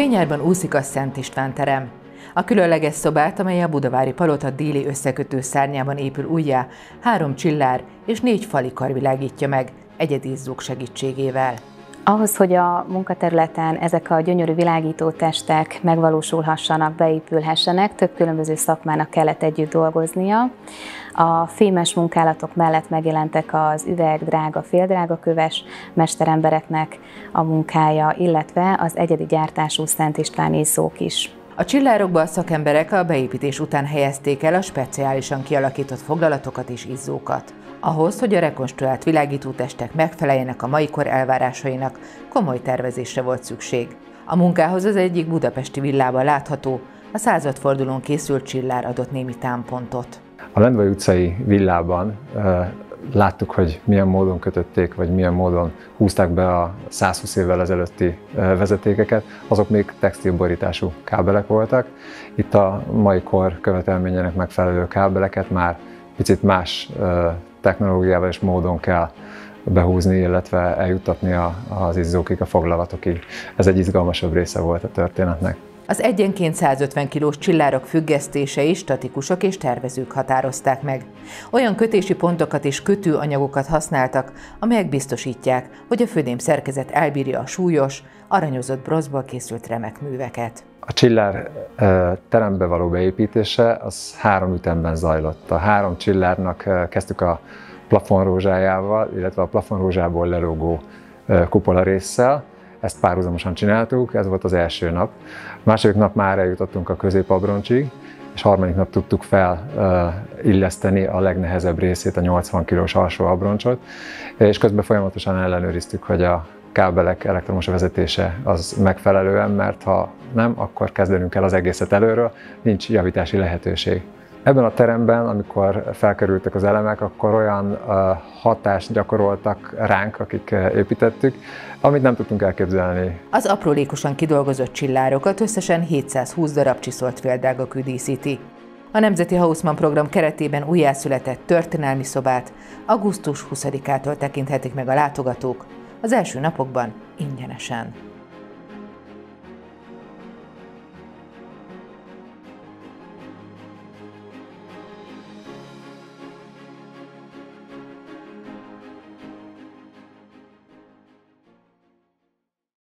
fényárban úszik a Szent István terem. A különleges szobát, amely a Budavári Palota déli összekötő szárnyában épül újjá, 3 csillár és 4 falikar világítja meg, egyedi izzók segítségével. Ahhoz, hogy a munkaterületen ezek a gyönyörű világító testek megvalósulhassanak, beépülhessenek, több különböző szakmának kellett együtt dolgoznia. A fémes munkálatok mellett megjelentek az üveg-drága, féldrága köves mesterembereknek a munkája, illetve az egyedi gyártású Szent István izzók is. A csillárokba a szakemberek a beépítés után helyezték el a speciálisan kialakított foglalatokat és izzókat. Ahhoz, hogy a rekonstruált világítótestek megfeleljenek a mai kor elvárásainak, komoly tervezésre volt szükség. A munkához az egyik budapesti villában látható, a századfordulón készült csillár adott némi támpontot. A Lendvai utcai villában láttuk, hogy milyen módon kötötték, vagy milyen módon húzták be a 120 évvel ezelőtti vezetékeket, azok még textilborítású kábelek voltak. Itt a mai kor követelményének megfelelő kábeleket már picit más technológiával és módon kell behúzni, illetve eljuttatni az izzókig, a foglalatokig. Ez egy izgalmasabb része volt a történetnek. Az egyenként 150 kilós csillárok függesztései statikusok és tervezők határozták meg. Olyan kötési pontokat és kötőanyagokat használtak, amelyek biztosítják, hogy a födém szerkezet elbírja a súlyos, aranyozott bronzból készült remek műveket. A csillár terembe való beépítése az 3 ütemben zajlott. A 3 csillárnak kezdtük a plafonrózsájával, illetve a plafonrózsából lelógó kupola résszel. Ezt párhuzamosan csináltuk, ez volt az első nap. A második nap már eljutottunk a középabroncsig, és harmadik nap tudtuk felilleszteni a legnehezebb részét, a 80 kilós alsó abroncsot, és közben folyamatosan ellenőriztük, hogy a kábelek elektromos vezetése az megfelelően, mert ha nem, akkor kezdenünk el az egészet előről, nincs javítási lehetőség. Ebben a teremben, amikor felkerültek az elemek, akkor olyan hatást gyakoroltak ránk, akik építettük, amit nem tudtunk elképzelni. Az aprólékosan kidolgozott csillárokat összesen 720 darab csiszolt féldrágakő díszíti. A Nemzeti Haussmann program keretében újjászületett történelmi szobát augusztus 20-ától tekinthetik meg a látogatók, az első napokban ingyenesen.